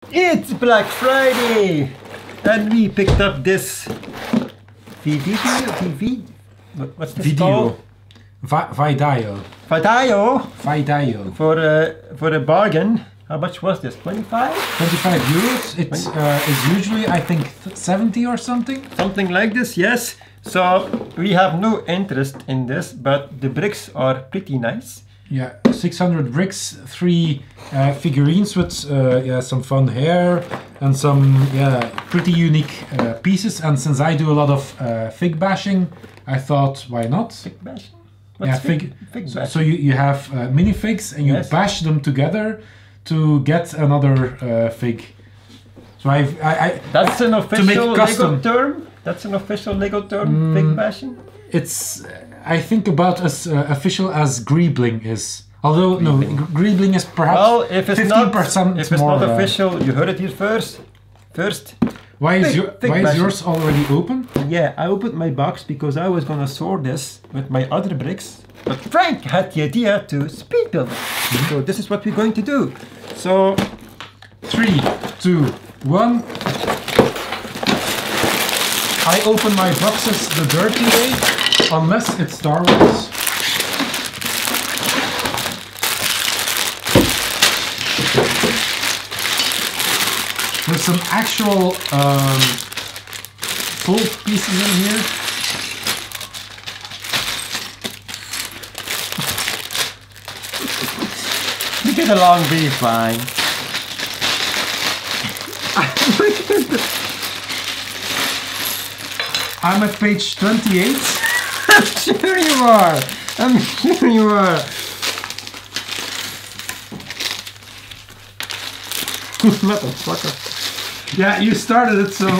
It's Black Friday! And we picked up this what's this called? Vidaio. Vidaio for a bargain. How much was this? 25? 25 euros. It is usually, I think, 70 or something. Something like this, yes. So we have no interest in this, but the bricks are pretty nice. Yeah, 600 bricks, 3 figurines with yeah, some fun hair and some pretty unique pieces. And since I do a lot of fig bashing, I thought, why not? Fig bashing? What's fig bashing? So you have minifigs and you bash them together to get another fig. So I that's an official Lego term. That's an official Lego term. Fig bashing. It's I think about as official as greebling is. Although no, greebling is perhaps 15% if it's more. Not official, you heard it here first. Why is yours already open? Yeah, I opened my box because I was gonna sort this with my other bricks, but Frank had the idea to speed build it. So this is what we're going to do. So 3, 2, 1. I open my boxes the dirty way, unless it's Star Wars. There's some actual pulp pieces in here. We get along really fine. I'm at page 28. I'm sure you are. I'm sure you are. Motherfucker. Yeah, you started it, so.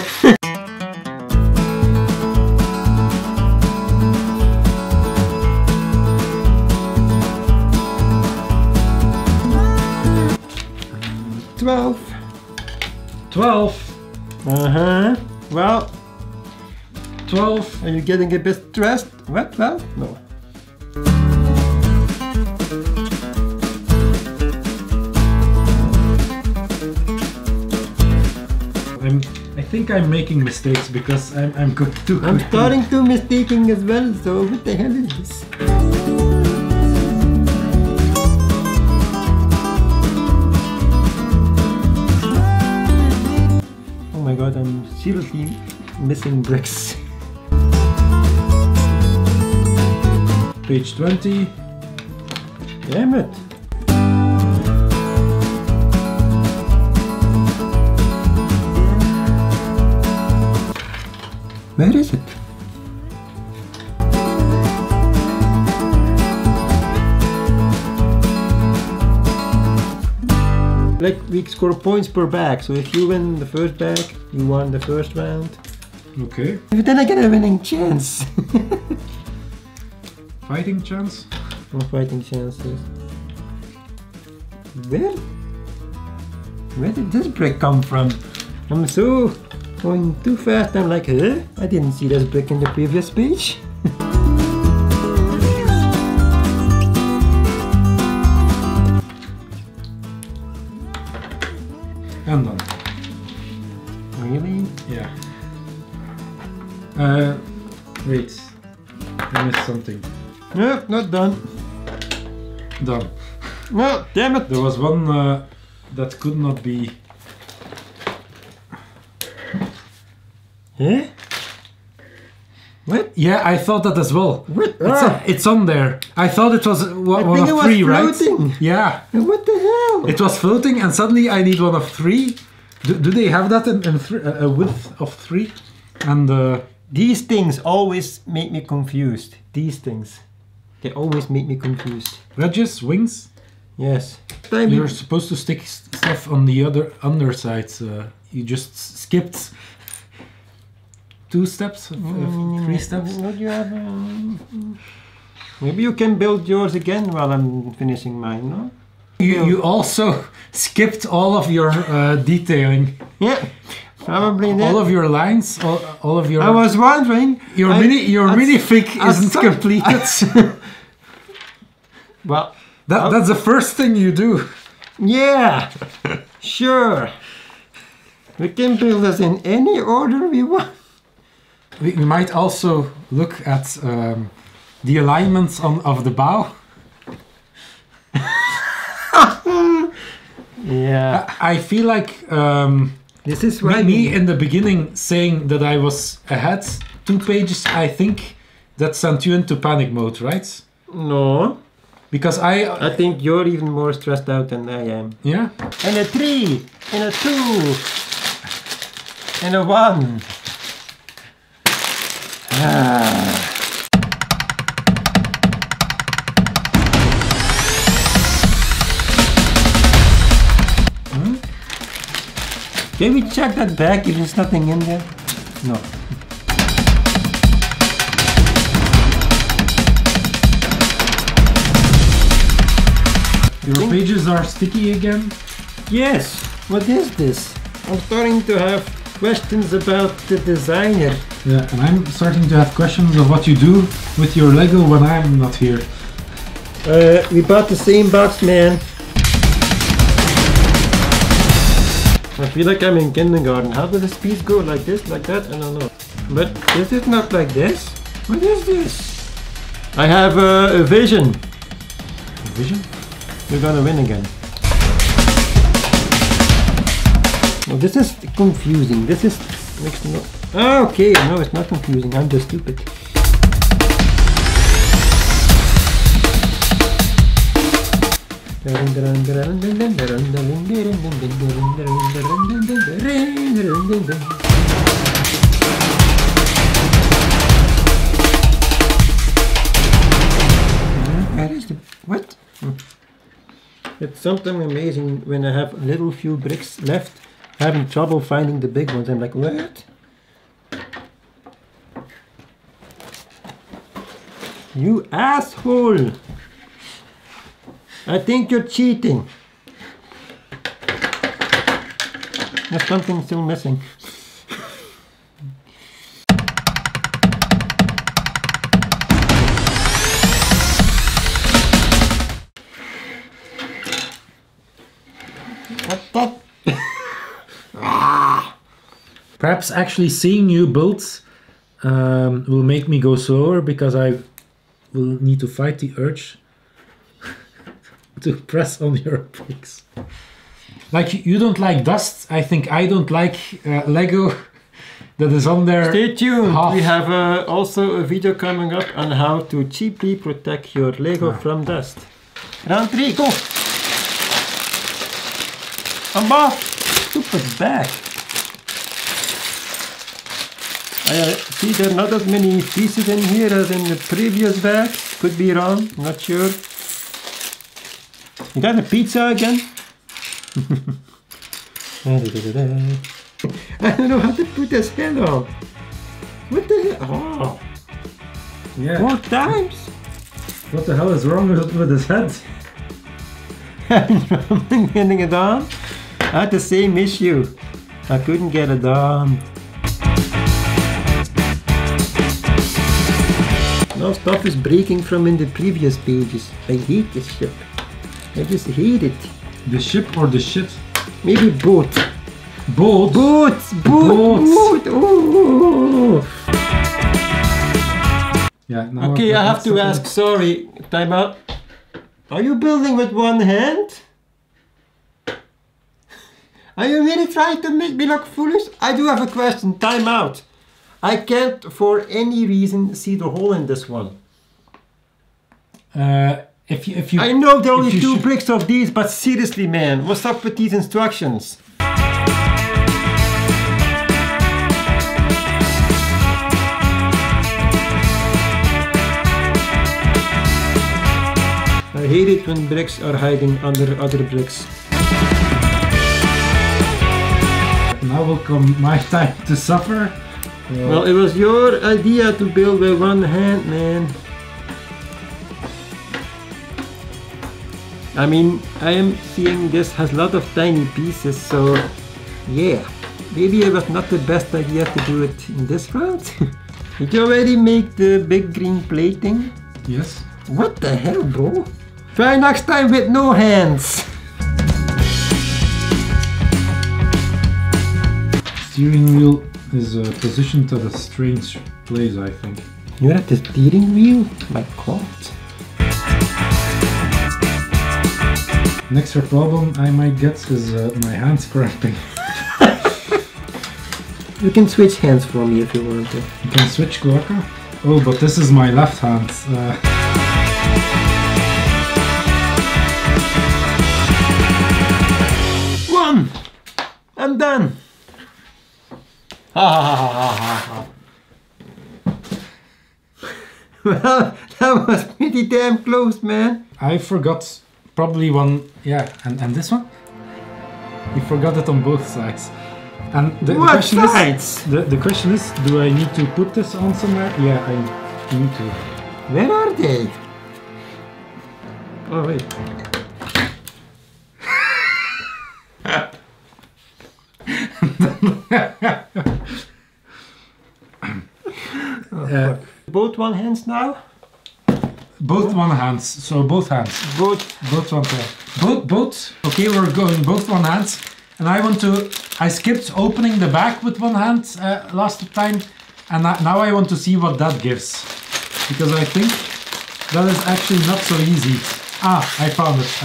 Twelve. Uh-huh. Well, 12. Are you getting a bit stressed? What? Well, no. I think I'm making mistakes because I'm good too. I'm starting to mistaking as well, so what the hell is this? Oh my god, I'm seriously missing bricks. Page 20. Damn it. Where is it? Like we score points per bag, so if you win the first bag, you won the first round. Okay. But then I get a winning chance. Fighting chance? No fighting chances. Where did this brick come from? I'm so going too fast. I'm like, huh? I didn't see this brick in the previous page. I'm done. Really? Yeah. Wait. I missed something. No, not done. Done. No, damn it. There was one that could not be. Huh? What? Yeah, I thought that as well. What? It's on there. I thought it was one of 3, right? Yeah. What the hell? It was floating, and suddenly I need one of 3. Do they have that in a width of 3? And these things always make me confused. These things, they always make me confused. wedges, wings. Yes. You're supposed to stick stuff on the other undersides. You just skipped 2 steps, 3 steps. Would you have, maybe you can build yours again while I'm finishing mine, no? You also skipped all of your detailing. Yeah, probably not. All of your lines, all of your. I was wondering. Your minifig isn't completed. Well, that's the first thing you do. Yeah, sure. We can build this in any order we want. We might also look at the alignments of the bow. Yeah. I feel like This is why me in the beginning saying that I was ahead 2 pages, I think that sent you into panic mode, right? No. Because I think you're even more stressed out than I am. yeah. And a 3, and a 2, and a 1. Can we check that back if there's nothing in there? No. Your pages are sticky again. Yes. What is this? I'm starting to have questions about the designer. Yeah, and I'm starting to have questions of what you do with your Lego when I'm not here. We bought the same box, man. I feel like I'm in kindergarten. How does this piece go? Like this? Like that? I don't know. But this is not like this. What is this? I have a vision. Vision? We're gonna win again. Well, this is confusing. This is makes no. Ah, okay. No, it's not confusing. I'm just stupid. Where is the what? It's something amazing when I have little few bricks left, having trouble finding the big ones. I'm like, what? You asshole! I think you're cheating. There's something still missing. What the? Perhaps actually seeing you build will make me go slower because I will need to fight the urge to press on your bricks. Like you don't like dust, I think I don't like Lego that is on there. Stay tuned. half. We have also a video coming up on how to cheaply protect your Lego from dust. Round 3, go! I'm off! Stupid bag. I see there are not as many pieces in here as in the previous bags. Could be wrong, not sure. You got a pizza again? I don't know how to put this head on. What the hell? Oh, Yeah. 4 times? What the hell is wrong with his head? I'm getting it on. I had the same issue. I couldn't get it on. Now stuff is breaking from in the previous pages. I hate this ship. I just hate it. The ship or the shit? Maybe both. Both? Both! Both! Oh. Yeah. Now Okay, I have that's to the ask, point. sorry, time out. Are you building with one hand? Are you really trying to make me look foolish? I do have a question, time out. I can't for any reason see the hole in this one. If you I know there are only if you 2 should- bricks of these, but seriously man, what's up with these instructions? I hate it when bricks are hiding under other bricks. Now will come my time to suffer. Well, it was your idea to build with one hand, man. I mean, I am seeing this has a lot of tiny pieces, so yeah. Maybe it was not the best idea to do it in this route. Did you already make the big green plating? Yes. What the hell, bro? Try next time with no hands. steering wheel is positioned at a strange place, I think. You're at the steering wheel? My God. Next problem I might get is my hands cramping. You can switch hands for me if you want to. You can switch, Glorka? Oh, but this is my left hand. One! I'm done! Well, that was pretty damn close, man. I forgot probably one, yeah, and this one? You forgot it on both sides. And the question sides? is, the question is, do I need to put this on somewhere? Yeah, I need to. Where are they? Oh wait. Both one hands now? Both one hands, so both hands. Both one hand. Both. Okay, we're going both one hands. And I skipped opening the back with one hand last time. And now I want to see what that gives. Because I think that is actually not so easy. Ah, I found it.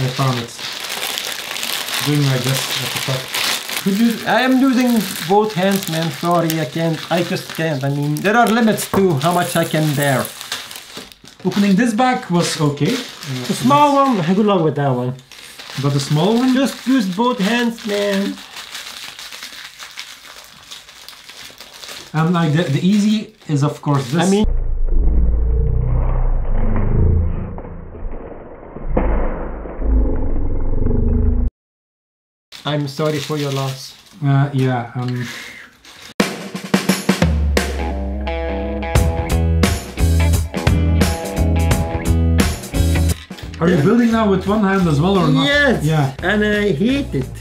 Doing like this at the top. Could you? I am using both hands, man. Sorry, I just can't. I mean, there are limits to how much I can bear. Opening this back was okay. The small one, good luck with that one. But the small one? Just use both hands, man. And like the easy is of course this. I mean, I'm sorry for your loss. Yeah. Are you building now with one hand as well or not? Yes. Yeah. And I hate it.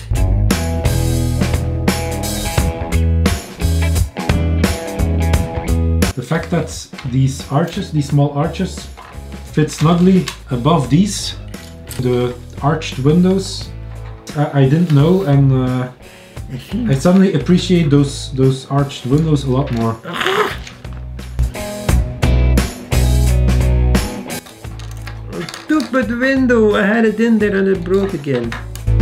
The fact that these small arches, fit snugly above the arched windows, I didn't know, and I suddenly appreciate those arched windows a lot more. Stupid window! I had it in there and it broke again.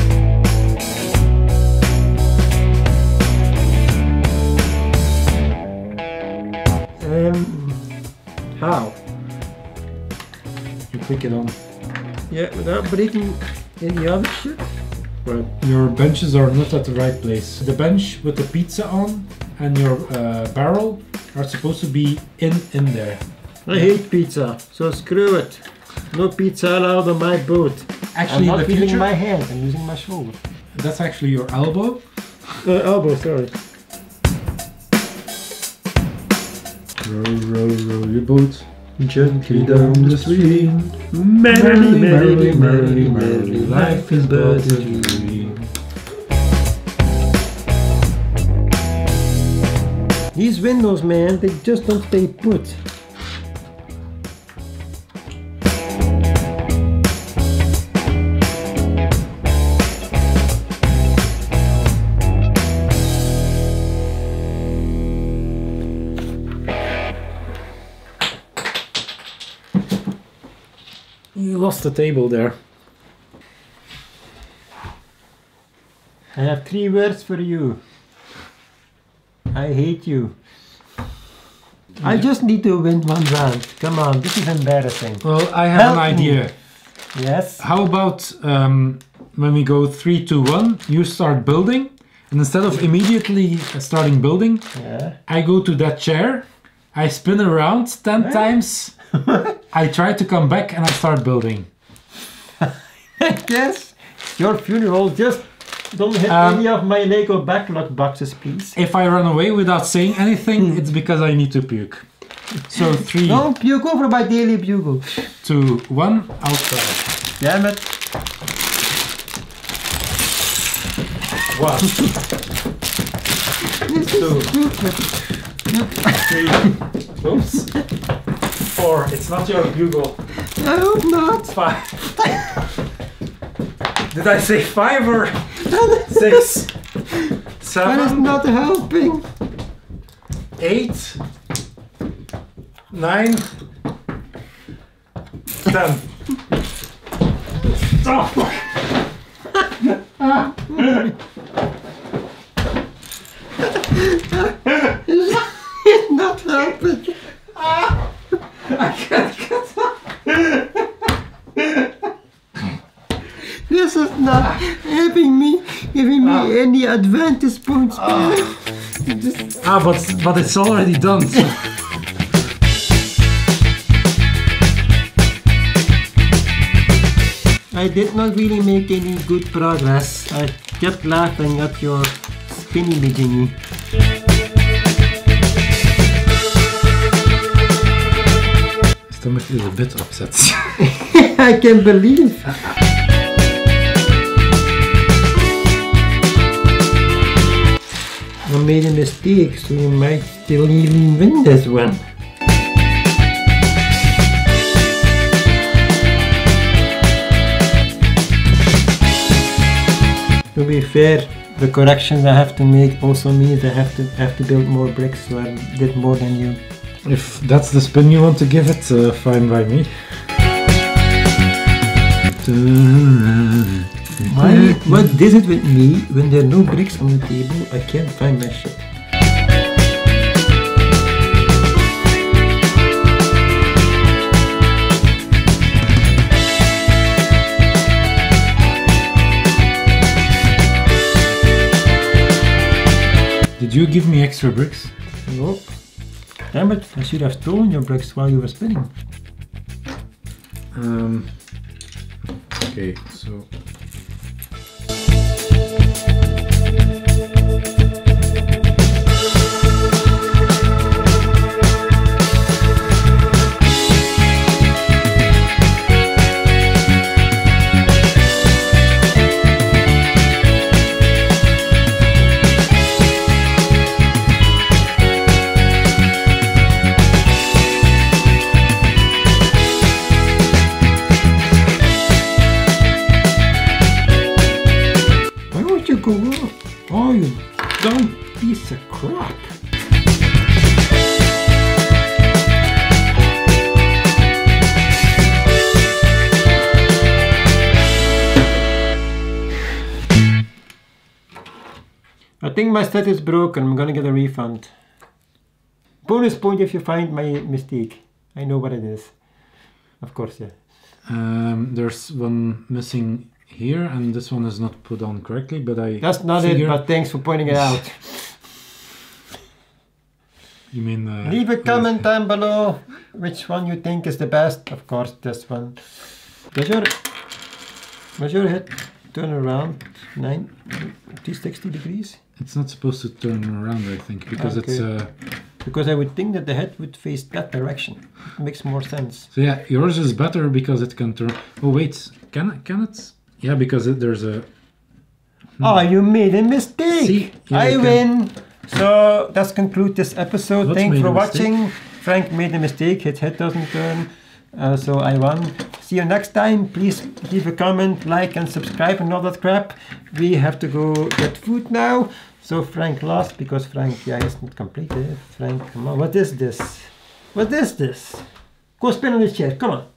How? You click it on. Yeah, without breaking any other shit? Right. Your benches are not at the right place. The bench with the pizza on and your barrel are supposed to be in there. I hate pizza, so screw it. No pizza allowed on my boat. Actually, I'm not in the using future, my hand, I'm using my shoulder. That's actually your elbow. Elbow, sorry. Row your boat Gently down the stream. Merrily, merrily, merrily, merrily, life is but a dream. These windows, man, they just don't stay put. You lost the table there. I have 3 words for you. I hate you. I just need to win one round. Come on, this is embarrassing. Well, I have Help an idea. Me. Yes? How about when we go 3, 2, 1, you start building, and instead of immediately starting building, I go to that chair, I spin around 10 times, I try to come back and I start building. Yes, your funeral. Just don't hit any of my Lego backlog boxes, please. If I run away without saying anything, it's because I need to puke. So 3, Don't puke over my daily bugle. 2, 1, I'll try. Damn it. 1, This is stupid. 3, oops, 4, it's not your bugle. I hope not. 5. Did I say 5 or 6? But it's 7, not helping. 8, 9, 10. Oh, fuck. It's not helping. I can't get up. This is not giving me any advantage points. But it's already done. So. I did not really make any good progress. I kept laughing at your spinny thingy. Stomach is a bit upset. I can't believe. I made a mistake, so you might still even win this one. To be fair, the corrections I have to make also means I have to build more bricks, so I did more than you. If that's the spin you want to give it, fine by me. What is it with me? When there are no bricks on the table, I can't find my shit. Did you give me extra bricks? Nope. Damn it, I should have stolen your bricks while you were spinning. Okay, so... Oh, you dumb piece of crap. I think my set is broken. I'm gonna get a refund. Bonus point if you find my mistake. I know what it is. Of course, yeah. There's one missing here, and this one is not put on correctly, but That's not it, but thanks for pointing it out. You mean... Leave a comment down below which one you think is the best. Of course, this one. Does your head turn around 360 degrees? It's not supposed to turn around, I think, because it's... Because I would think that the head would face that direction. It makes more sense. So yeah, yours is better because it can turn... Oh wait, can it? Yeah, because there's a... Oh, you made a mistake! See? Yeah, I win! So, let's conclude this episode. Thanks for watching. Frank made a mistake, his head doesn't turn. So I won. See you next time. Please leave a comment, like and subscribe and all that crap. We have to go get food now. So Frank lost because Frank, isn't completed. Frank, come on. What is this? What is this? Go spin on the chair. Come on.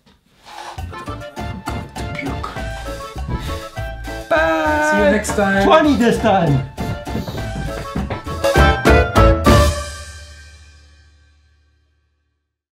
Bye. See you next time. 20 this time.